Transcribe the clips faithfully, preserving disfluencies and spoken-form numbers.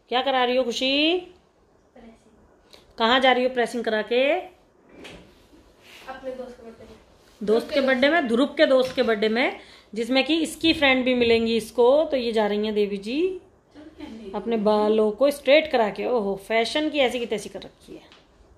क्या करा रही हो खुशी? कहाँ जा रही हो प्रेसिंग करा के? अपने दोस्त के बर्थडे में। दोस्त के बर्थडे में, ध्रुव के दोस्त के बर्थडे में, जिसमें कि इसकी फ्रेंड भी मिलेंगी इसको। तो ये जा रही हैं देवी जी अपने बालों को स्ट्रेट करा के। ओहो, फैशन की ऐसी की तैसी कर रखी है।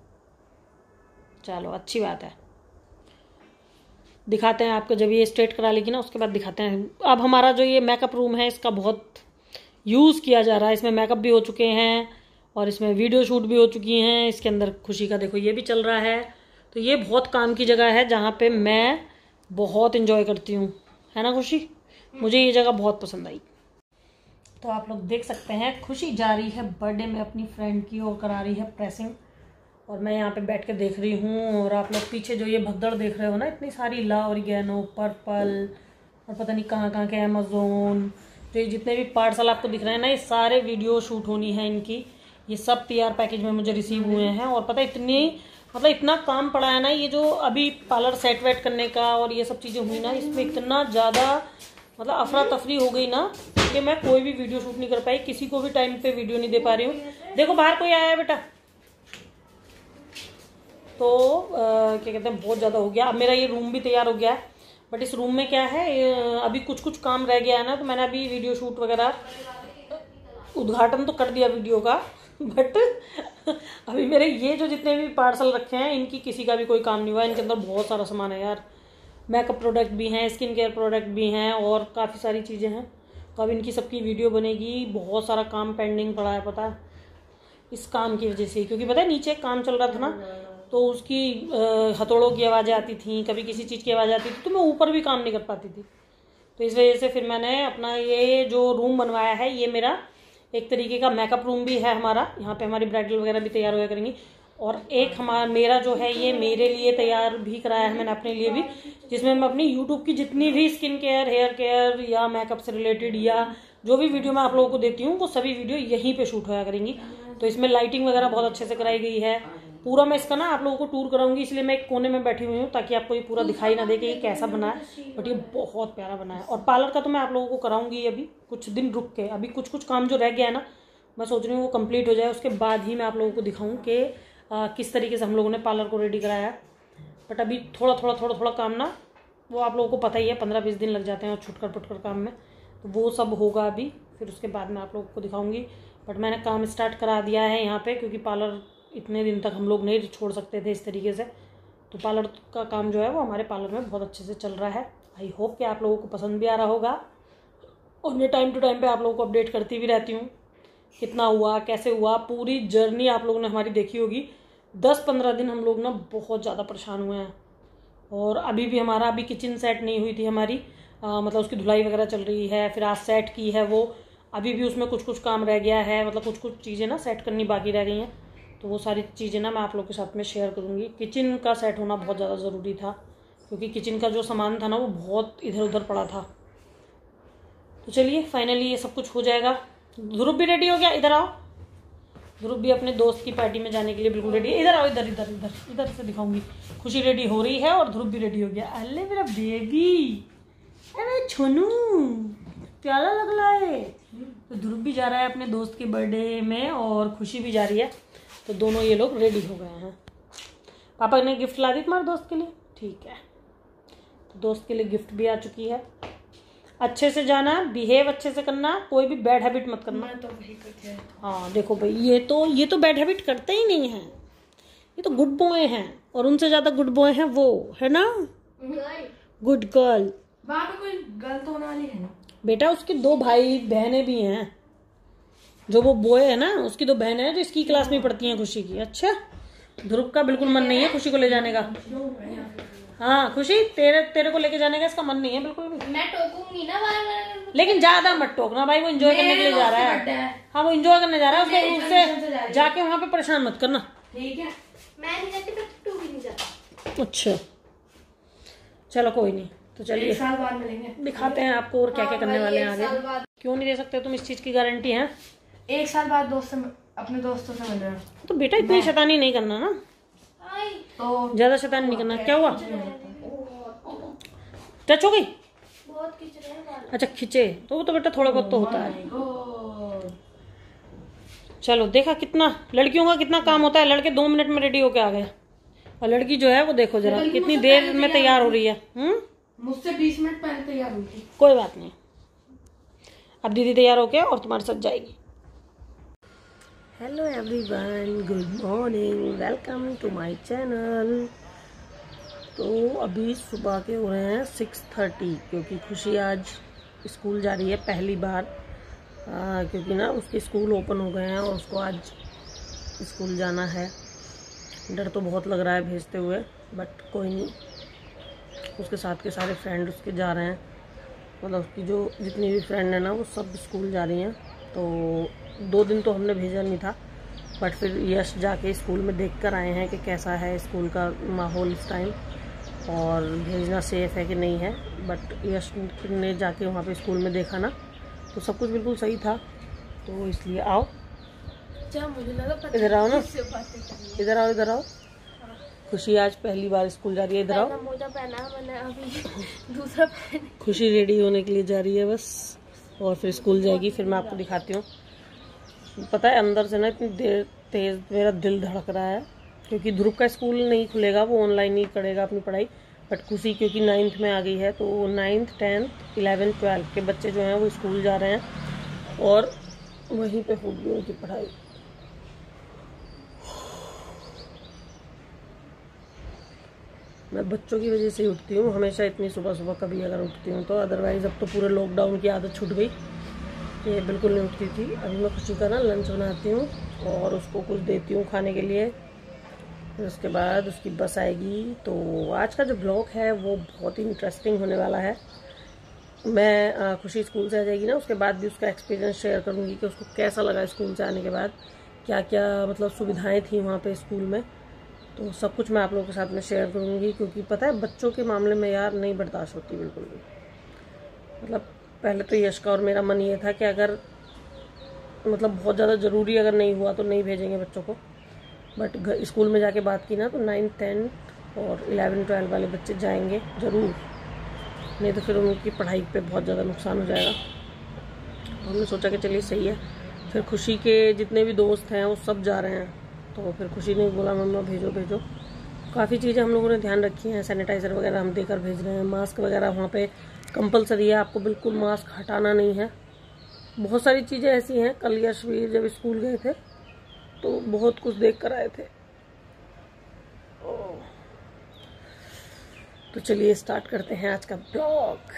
चलो अच्छी बात है, दिखाते हैं आपको जब ये स्ट्रेट करा लेगी ना उसके बाद दिखाते हैं। अब हमारा जो ये मेकअप रूम है इसका बहुत यूज़ किया जा रहा है। इसमें मेकअप भी हो चुके हैं और इसमें वीडियो शूट भी हो चुकी हैं। इसके अंदर खुशी का देखो ये भी चल रहा है। तो ये बहुत काम की जगह है जहाँ पे मैं बहुत इंजॉय करती हूँ, है ना खुशी? मुझे ये जगह बहुत पसंद आई। तो आप लोग देख सकते हैं खुशी जा रही है बर्थडे में अपनी फ्रेंड की और करा रही है प्रेसिंग, और मैं यहाँ पे बैठ के देख रही हूँ। और आप लोग पीछे जो ये भगदड़ देख रहे हो ना, इतनी सारी ला ऑरिगेनो, पर्पल और पता नहीं कहाँ कहाँ के अमेजोन, तो ये जितने भी पार्सल आपको दिख रहे हैं ना, ये सारे वीडियो शूट होनी है इनकी। ये सब पीआर पैकेज में मुझे रिसीव हुए हैं। और पता है इतनी मतलब इतना काम पड़ा है ना, ये जो अभी पार्लर सेट वेट करने का और ये सब चीज़ें हुई ना, इसमें इतना ज़्यादा मतलब अफरा तफरी हो गई ना कि मैं कोई भी वीडियो शूट नहीं कर पाई, किसी को भी टाइम पे वीडियो नहीं दे पा रही हूँ। देखो बाहर कोई आया है बेटा। तो आ, क्या कहते हैं बहुत ज़्यादा हो गया। अब मेरा ये रूम भी तैयार हो गया है, बट इस रूम में क्या है अभी कुछ कुछ काम रह गया है ना, तो मैंने अभी वीडियो शूट वगैरह उद्घाटन तो कर दिया वीडियो का, बट अभी मेरे ये जो जितने भी पार्सल रखे हैं इनकी किसी का भी कोई काम नहीं हुआ। इनके अंदर बहुत सारा सामान है यार, मेकअप प्रोडक्ट भी हैं, स्किन केयर प्रोडक्ट भी हैं और काफ़ी सारी चीज़ें हैं। तो अब इनकी सबकी वीडियो बनेगी। बहुत सारा काम पेंडिंग पड़ा है पता है, इस काम की वजह से, क्योंकि पता है नीचे काम चल रहा था ना, तो उसकी हथौड़ों की आवाज़ें आती थी, कभी किसी चीज़ की आवाज़ आती थी, तो मैं ऊपर भी काम नहीं कर पाती थी। तो इस वजह से फिर मैंने अपना ये जो रूम बनवाया है, ये मेरा एक तरीके का मेकअप रूम भी है हमारा। यहाँ पे हमारी ब्राइडल वगैरह भी तैयार होया करेंगी। और एक हमारा मेरा जो है ये मेरे लिए तैयार भी कराया है मैंने अपने लिए भी, जिसमें मैं अपनी यूट्यूब की जितनी भी स्किन केयर, हेयर केयर या मेकअप से रिलेटेड या जो भी वीडियो मैं आप लोगों को देती हूँ वो सभी वीडियो यहीं पे शूट होया करेंगी। तो इसमें लाइटिंग वगैरह बहुत अच्छे से कराई गई है। पूरा मैं इसका ना आप लोगों को टूर कराऊंगी, इसलिए मैं एक कोने में बैठी हुई हूँ ताकि आपको ये पूरा दिखाई ना दे कि ये कैसा बना है, बट ये बहुत प्यारा बना है। और पार्लर का तो मैं आप लोगों को कराऊंगी अभी कुछ दिन रुक के। अभी कुछ कुछ काम जो रह गया है ना, मैं सोच रही हूँ वो कंप्लीट हो जाए, उसके बाद ही मैं आप लोगों को दिखाऊँ कि किस तरीके से हम लोगों ने पार्लर को रेडी कराया है। बट अभी थोड़ा थोड़ा थोड़ा थोड़ा काम ना, वो आप लोगों को पता ही है, पंद्रह बीस दिन लग जाते हैं और छुटकर पुटकर काम में, तो वो सब होगा अभी, फिर उसके बाद मैं आप लोगों को दिखाऊंगी। बट मैंने काम स्टार्ट करा दिया है यहाँ पे, क्योंकि पार्लर इतने दिन तक हम लोग नहीं छोड़ सकते थे इस तरीके से। तो पार्लर का काम जो है वो हमारे पार्लर में बहुत अच्छे से चल रहा है। आई होप कि आप लोगों को पसंद भी आ रहा होगा, और मैं टाइम टू टाइम पे आप लोगों को अपडेट करती भी रहती हूँ कितना हुआ, कैसे हुआ। पूरी जर्नी आप लोगों ने हमारी देखी होगी। दस पंद्रह दिन हम लोग ना बहुत ज़्यादा परेशान हुए हैं, और अभी भी हमारा अभी किचन सेट नहीं हुई थी हमारी, आ, मतलब उसकी धुलाई वगैरह चल रही है। फिर आज सेट की है वो, अभी भी उसमें कुछ कुछ काम रह गया है, मतलब कुछ कुछ चीज़ें ना सेट करनी बाकी रह गई हैं। तो वो सारी चीज़ें ना मैं आप लोग के साथ में शेयर करूँगी। किचन का सेट होना बहुत ज़्यादा ज़रूरी था, क्योंकि किचन का जो सामान था ना वो बहुत इधर उधर पड़ा था। तो चलिए फाइनली ये सब कुछ हो जाएगा। ध्रुव भी रेडी हो गया, इधर आओ। ध्रुव भी अपने दोस्त की पार्टी में जाने के लिए बिल्कुल रेडी है। इधर आओ, इधर इधर इधर इधर से दिखाऊंगी। खुशी रेडी हो रही है और ध्रुव भी रेडी हो गया। अरे मेरा बेबी, अरे छोनू प्यारा लग रहा है। तो ध्रुव भी जा रहा है अपने दोस्त के बर्थडे में और खुशी भी जा रही है, तो दोनों ये लोग रेडी हो गए हैं। पापा ने गिफ्ट ला दी तुम्हारे दोस्त के लिए, ठीक है। तो दोस्त के लिए गिफ्ट भी आ चुकी है। अच्छे से जाना, बिहेव अच्छे से करना, कोई भी बैड हैबिट मत करना। मैं तो वही करते हैं। हाँ देखो भाई, ये तो ये तो बैड हैबिट करते ही नहीं हैं, ये तो गुड बॉय हैं, और उनसे ज़्यादा गुड बॉय हैं वो, है ना, गुड गर्ल। वहाँ पे कोई गलत होने वाली है ना बेटा? उसके दो भाई बहनें भी हैं, जो वो बॉय है ना उसकी दो बहनें हैं जो इसकी क्लास में पढ़ती हैं खुशी की। अच्छा, ध्रुव का बिल्कुल मन नहीं है खुशी को ले जाने का। हाँ खुशी, तेरे तेरे को लेके जाने का इसका मन नहीं है बिल्कुल भी। मैं टोकूंगी ना बार बार, लेकिन ज्यादा मत टोकना भाई, वो एंजॉय करने के लिए जा रहा है। हाँ वो एंजॉय करने जा रहा है, उसके उससे जाके वहाँ पे परेशान मत करना, ठीक है? मैं नहीं जाती, टू भी नहीं जाता। अच्छा चलो कोई नहीं, तो चलिए साल बाद मिलेंगे, दिखाते हैं आपको और क्या क्या करने वाले हैं आगे। क्यों नहीं दे सकते तुम, इस चीज की गारंटी है। एक साल बाद दोस्त अपने दोस्तों से मिल रहे हैं। तो बेटा इतनी शैतानी नहीं करना ना, तो ज्यादा शैतानी नहीं करना। क्या हुआ, टच हो गई? बहुत खींच रहे हैं बाल। अच्छा खिंचे तो वो तो बेटा थोड़ा बहुत तो होता है। चलो देखा कितना लड़कियों का कितना काम होता है, लड़के दो मिनट में रेडी होके आ गए और लड़की जो है वो देखो जरा कितनी देर में तैयार हो रही है। हम्म मुझसे बीस मिनट पहले तैयार हुई थी। कोई बात नहीं, अब दीदी तैयार होके और तुम्हारे साथ जाएगी। Hello everyone, good morning, welcome to my channel. तो अभी सुबह के हो रहे हैं सिक्स थर्टी, क्योंकि खुशी आज स्कूल जा रही है पहली बार, आ, क्योंकि ना उसके स्कूल ओपन हो गए हैं और उसको आज स्कूल जाना है। डर तो बहुत लग रहा है भेजते हुए, बट कोई नहीं, उसके साथ के सारे फ्रेंड उसके जा रहे हैं, मतलब उसकी जो जितनी भी फ्रेंड है ना वो सब स्कूल जा रही हैं। तो दो दिन तो हमने भेजा नहीं था, बट फिर यश जाके स्कूल में देख कर आए हैं कि कैसा है स्कूल का माहौल इस टाइम और भेजना सेफ़ है कि नहीं है। बट यश ने जाके वहाँ पे स्कूल में देखा ना तो सब कुछ बिल्कुल सही था, तो इसलिए आओ मुझे लगा इधर आओ ना, इधर आओ इधर आओ। खुशी आज पहली बार स्कूल जा रही है, इधर आओ। मोजा पहना मैंने, अभी दूसरा पहन। खुशी रेडी होने के लिए जा रही है बस, और फिर स्कूल जाएगी। फिर मैं आपको दिखाती हूँ। पता है अंदर से ना इतनी देर तेज मेरा दिल धड़क रहा है, क्योंकि ध्रुव का स्कूल नहीं खुलेगा, वो ऑनलाइन ही करेगा अपनी पढ़ाई। बट खुशी क्योंकि नाइन्थ में आ गई है, तो नाइन्थ टेंथ इलेवेंथ ट्वेल्थ के बच्चे जो हैं वो स्कूल जा रहे हैं और वहीं पे होगी उनकी पढ़ाई। मैं बच्चों की वजह से ही उठती हूँ हमेशा इतनी सुबह सुबह, कभी अगर उठती हूँ तो, अदरवाइज़ अब तो पूरे लॉकडाउन की आदत छूट गई, ये बिल्कुल नहीं उठती थी। अभी मैं खुशी का ना लंच बनाती हूँ और उसको कुछ देती हूँ खाने के लिए, फिर उसके बाद उसकी बस आएगी। तो आज का जो ब्लॉग है वो बहुत ही इंटरेस्टिंग होने वाला है। मैं आ, खुशी स्कूल से आ जाएगी ना, उसके बाद भी उसका एक्सपीरियंस शेयर करूँगी कि उसको कैसा लगा स्कूल से आने के बाद, क्या क्या मतलब सुविधाएँ थी वहाँ पर स्कूल में, तो सब कुछ मैं आप लोगों के साथ में शेयर करूँगी। क्योंकि पता है बच्चों के मामले में यार नहीं बर्दाश्त होती बिल्कुल भी। मतलब पहले तो यश का और मेरा मन ये था कि अगर मतलब बहुत ज़्यादा ज़रूरी अगर नहीं हुआ तो नहीं भेजेंगे बच्चों को, बट स्कूल में जाके बात की ना तो नाइन्थ टेंथ और इलेवन ट्वेल्व वाले बच्चे जाएंगे ज़रूर, नहीं तो फिर उनकी पढ़ाई पे बहुत ज़्यादा नुकसान हो जाएगा। हमने सोचा कि चलिए सही है। फिर खुशी के जितने भी दोस्त हैं वो सब जा रहे हैं, तो फिर खुशी ने बोला मम्मा भेजो भेजो। काफ़ी चीज़ें हम लोगों ने ध्यान रखी हैं, सैनिटाइज़र वगैरह हम देकर भेज रहे हैं, मास्क वगैरह वहाँ पे कंपलसरी है, आपको बिल्कुल मास्क हटाना नहीं है। बहुत सारी चीज़ें ऐसी हैं, कल यश भी जब स्कूल गए थे तो बहुत कुछ देख कर आए थे। तो चलिए स्टार्ट करते हैं आज का ब्लॉग।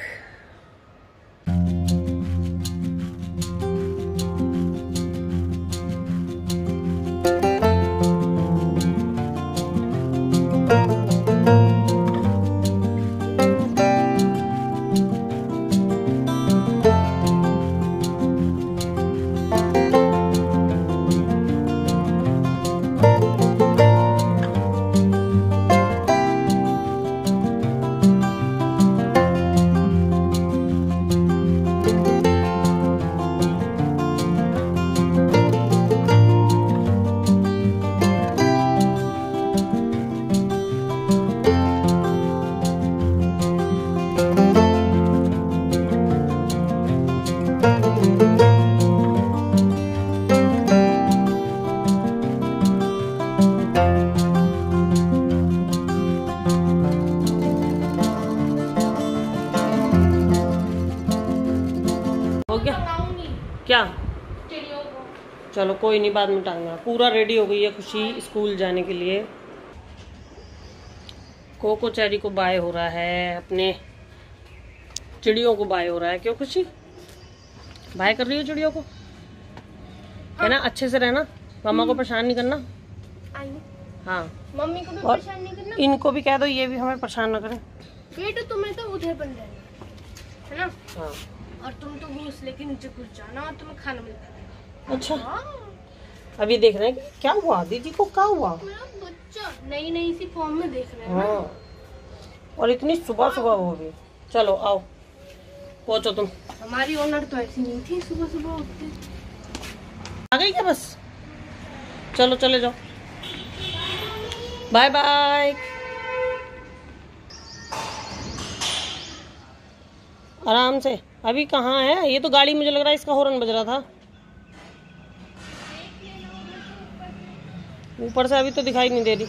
क्या चलो कोई नहीं, बाद में टांगना। पूरा रेडी हो गई है खुशी स्कूल जाने के लिए। कोको चेरी को बाय हो रहा है, अपने चिड़ियों को बाय हो रहा है। क्यों खुशी बाय कर रही हो चिड़ियों को? है ना, अच्छे से रहना, मामा को परेशान नहीं करना। हाँ मम्मी को भी और परेशान नहीं करना, इनको भी कह दो ये भी हमें परेशान ना करें। बेटा तुम्हें तो उधर बन रहना है ना। हाँ और तुम तो घोंसले के नीचे घुस जाना और तुम्हें खाना मिलता। अच्छा अभी देख रहे हैं कि क्या हुआ, दीदी को क्या हुआ? मेरा बच्चा नई नई सी फॉर्म में देख रहे हैं ना। हाँ और इतनी सुबह सुबह वो भी। चलो आओ पहुंचो तुम। हमारी ओनर तो ऐसी नहीं थी, सुबह सुबह उठते। आ गई क्या बस? चलो चले जाओ, बाय बाय। आराम से। अभी कहाँ है ये? तो गाड़ी मुझे लग रहा है इसका हॉर्न बज रहा था। ऊपर से अभी तो दिखाई नहीं दे रही।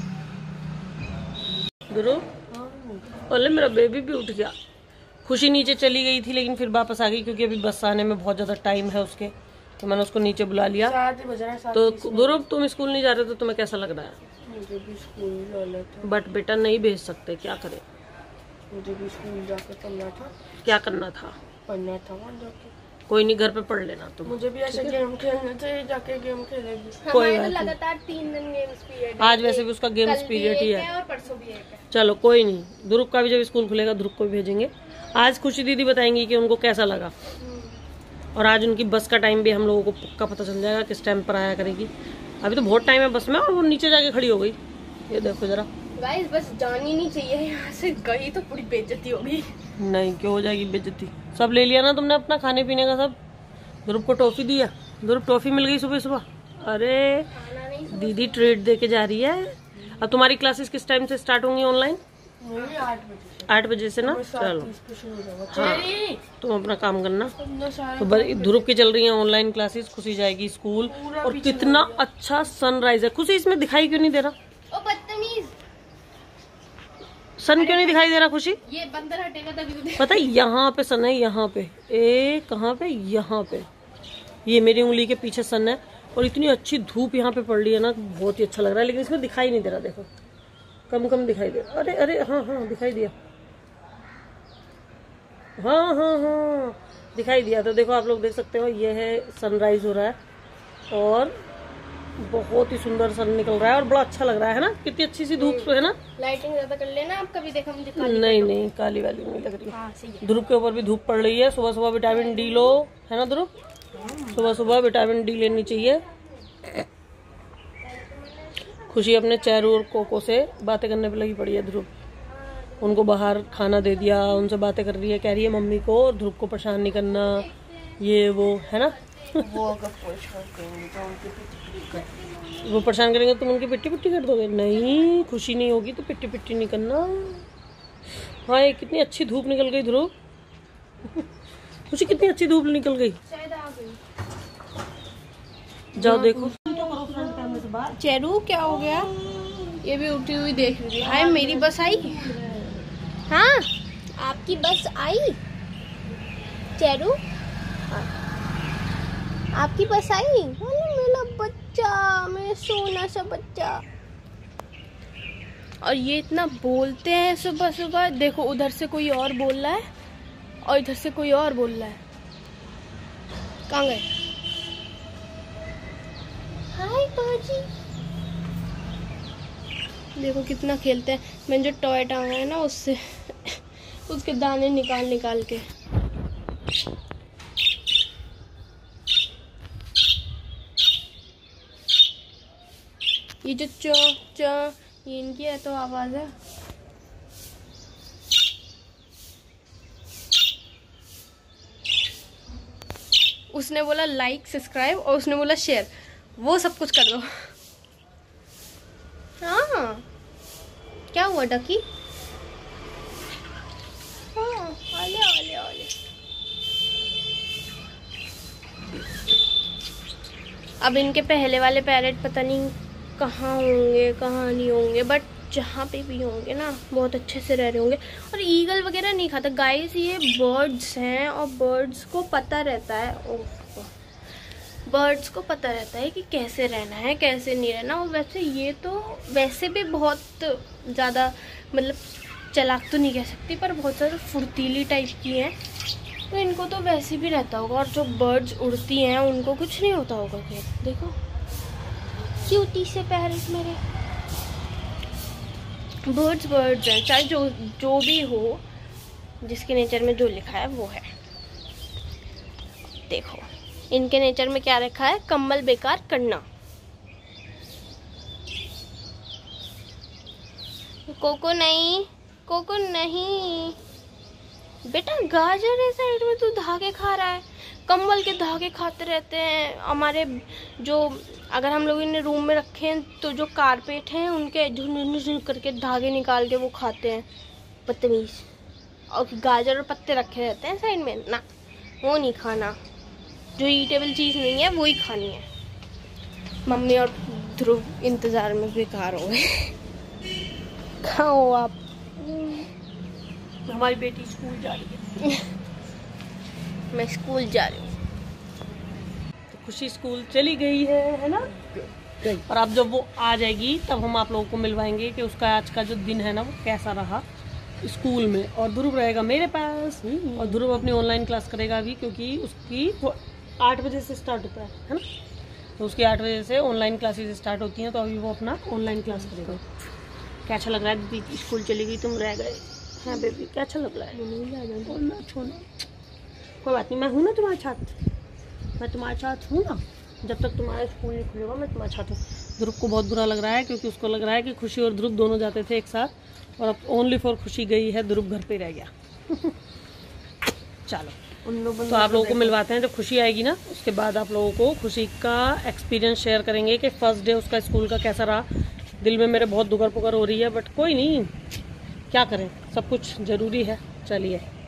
ध्रुव, अरे मेरा बेबी भी उठ गया। खुशी नीचे चली गई थी लेकिन फिर वापस आ गई क्योंकि अभी बस आने में बहुत ज्यादा टाइम है उसके, तो मैंने उसको नीचे बुला लिया। तो ध्रुव तुम स्कूल नहीं जा रहे तो तुम्हें कैसा लग रहा है? मुझे भी स्कूल जाना था। बट बेटा नहीं भेज सकते, क्या करें? मुझे भी स्कूल जाके पढ़ना था। क्या करना था? पढ़ना था वहाँ जाके। कोई नहीं, घर पे पढ़ लेना तुम। मुझे भी ऐसे गेम खेलने थे, जाके गेम खेलेगी। कोई बात नहीं, लगातार तीन दिन गेम्स पीरियड। आज वैसे भी उसका गेम्स पीरियड ही है और परसों भी एक है। चलो कोई नहीं, ध्रुव का भी जब स्कूल खुलेगा ध्रुव को भी भेजेंगे। आज खुशी दीदी बताएंगी कि उनको कैसा लगा, और आज उनकी बस का टाइम भी हम लोगों को पक्का पता चल जाएगा किस टाइम पर आया करेगी। अभी तो बहुत टाइम है बस में, और वो नीचे जाके खड़ी हो गई। ये देखो जरा। गाइस बस जानी नहीं चाहिए यहाँ से, गई तो पूरी बेइज्जती होगी। नहीं, क्यों हो जाएगी बेइज्जती? सब ले लिया ना तुमने अपना खाने पीने का सब? ध्रुव को टॉफी दिया? ध्रुव टॉफी मिल गई सुबह सुबह? अरे दीदी ट्रीट दे के जा रही है। अब तुम्हारी क्लासेस किस टाइम से स्टार्ट होंगी ऑनलाइन? आठ बजे से। आठ बजे से ना? चलो हाँ, तुम अपना काम करना। तो ध्रुव की चल रही है ऑनलाइन क्लासेस, खुशी जाएगी स्कूल। और कितना अच्छा सनराइज है। खुशी इसमें दिखाई क्यों नहीं दे रहा? ओ बदतमीज, सन क्यों नहीं दिखाई दे रहा खुशी? ये बंदर हटेगा तभी तो। पता है यहाँ पे सन है, यहाँ पे ए कहाँ पे, यहाँ पे ये मेरी उंगली के पीछे सन है। और इतनी अच्छी धूप यहाँ पे पड़ रही है ना, बहुत ही अच्छा लग रहा है। लेकिन इसमें दिखाई नहीं दे रहा, देखो कम कम दिखाई दे। अरे अरे हाँ हाँ दिखाई दिया, हाँ हाँ हाँ दिखाई दिया। तो देखो आप लोग देख सकते हो, ये है सनराइज हो रहा है और बहुत ही सुंदर सन निकल रहा है और बड़ा अच्छा लग रहा है ना। कितनी अच्छी सी धूप है ना। लाइटिंग ज्यादा कर लेना आप, कभी देखा मुझे काली नहीं नहीं काली वाली नहीं लग रही। हाँ, सही है। ध्रुव के ऊपर भी धूप पड़ रही है। सुबह सुबह विटामिन डी लो, है ना ध्रुव? सुबह सुबह विटामिन डी लेनी चाहिए। खुशी अपने चेरू और कोको से बातें करने पे लगी पड़ी है। ध्रुव उनको बाहर खाना दे दिया, उनसे बातें कर रही है, कह रही है मम्मी को और ध्रुव को परेशान नहीं करना, ये वो है ना। वो अगर परेशान करेंगे तो उनकी पिट्टी कर, वो परेशान करेंगे तुम उनकी पिट्टी पिट्टी कर दोगे? नहीं, खुशी नहीं होगी तो पिट्टी पिट्टी नहीं करना। हाँ ये कितनी अच्छी धूप निकल गई ध्रुव। खुशी कितनी अच्छी धूप निकल गई। जाओ देखो। चेरू क्या हो गया? ये भी उठी हुई देख रही है। हाय मेरी बस आई। हाँ आपकी बस आई चेरू, आपकी बस आई। अरे मेरा बच्चा, मेरा सोना सा बच्चा। और ये इतना बोलते हैं सुबह सुबह। देखो उधर से कोई और बोल रहा है और इधर से कोई और बोल रहा है। कहाँ गए? हाय बाजी। देखो कितना खेलते हैं। मैंने जो टॉय टांगा है ना उससे उसके दाने निकाल निकाल के। ये जो च च ये इनकी है तो आवाज है। उसने बोला लाइक सब्सक्राइब और उसने बोला शेयर, वो सब कुछ कर दो। हाँ क्या हुआ डकी? हाँ आले आले आले। अब इनके पहले वाले पैरेट पता नहीं कहाँ होंगे कहाँ नहीं होंगे, बट जहाँ पे भी होंगे ना बहुत अच्छे से रह रहे होंगे। और ईगल वगैरह नहीं खाता गाइस, ये बर्ड्स हैं और बर्ड्स को पता रहता है। ओह बर्ड्स को पता रहता है कि कैसे रहना है कैसे नहीं रहना। और वैसे ये तो वैसे भी बहुत ज़्यादा मतलब चालाक तो नहीं कह सकती पर बहुत ज़्यादा फुर्तीली टाइप की हैं, तो इनको तो वैसे भी रहता होगा। और जो बर्ड्स उड़ती हैं उनको कुछ नहीं होता होगा। फिर देखो क्यूटी से पैरेट मेरे। बर्ड्स बर्ड्स हैं, चाहे जो जो भी हो, जिसके नेचर में जो लिखा है वो है। देखो इनके नेचर में क्या रखा है, कम्बल बेकार करना। कोको नहीं, कोको नहीं बेटा, गाजर है साइड में, तू धागे खा रहा है। कम्बल के धागे खाते रहते हैं हमारे। जो अगर हम लोग इन्हें रूम में रखे हैं तो जो कारपेट हैं उनके झुन झुन करके धागे निकाल के वो खाते हैं, बदतमीज। और गाजर और पत्ते रखे रहते हैं साइड में ना, वो नहीं खाना। जो ईटेबल चीज़ नहीं है वो ही खानी है। मम्मी और ध्रुव इंतजार में बेकार हो गए। कहाँ हो आप? हमारी बेटी स्कूल जा रही है। मैं स्कूल जा रही हूँ। तो खुशी स्कूल चली गई है है ना। और अब जब वो आ जाएगी तब हम आप लोगों को मिलवाएंगे कि उसका आज का जो दिन है ना वो कैसा रहा स्कूल में। और ध्रुव रहेगा मेरे पास और ध्रुव अपनी ऑनलाइन क्लास करेगा अभी, क्योंकि उसकी आठ बजे से स्टार्ट होता है है ना। तो उसकी आठ बजे से ऑनलाइन क्लासेस स्टार्ट होती हैं, तो अभी वो अपना ऑनलाइन क्लास करेगा। क्या अच्छा लग रहा है दीदी स्कूल चली गई तुम रह गए हैं बेबी, क्या अच्छा लग रहा है। बोलना छोड़ना कोई बात नहीं, मैं हूँ ना तुम्हारे साथ, मैं तुम्हारे साथ हूँ ना। जब तक तुम्हारा स्कूल नहीं खुलेगा मैं तुम्हारे साथ हूँ। ध्रुव को बहुत बुरा लग रहा है, क्योंकि उसको लग रहा है कि खुशी और ध्रुव दोनों जाते थे एक साथ और अब ओनली फॉर खुशी गई है, ध्रुव घर पे रह गया। चलो उन लोगों तो आप लोगों को मिलवाते हैं। जब खुशी आएगी ना उसके बाद आप लोगों को खुशी का एक्सपीरियंस शेयर करेंगे कि फर्स्ट डे उसका स्कूल का कैसा रहा। दिल में मेरे बहुत दुगर पुगर हो रही है, बट कोई नहीं, क्या करें, सब कुछ ज़रूरी है। चलिए।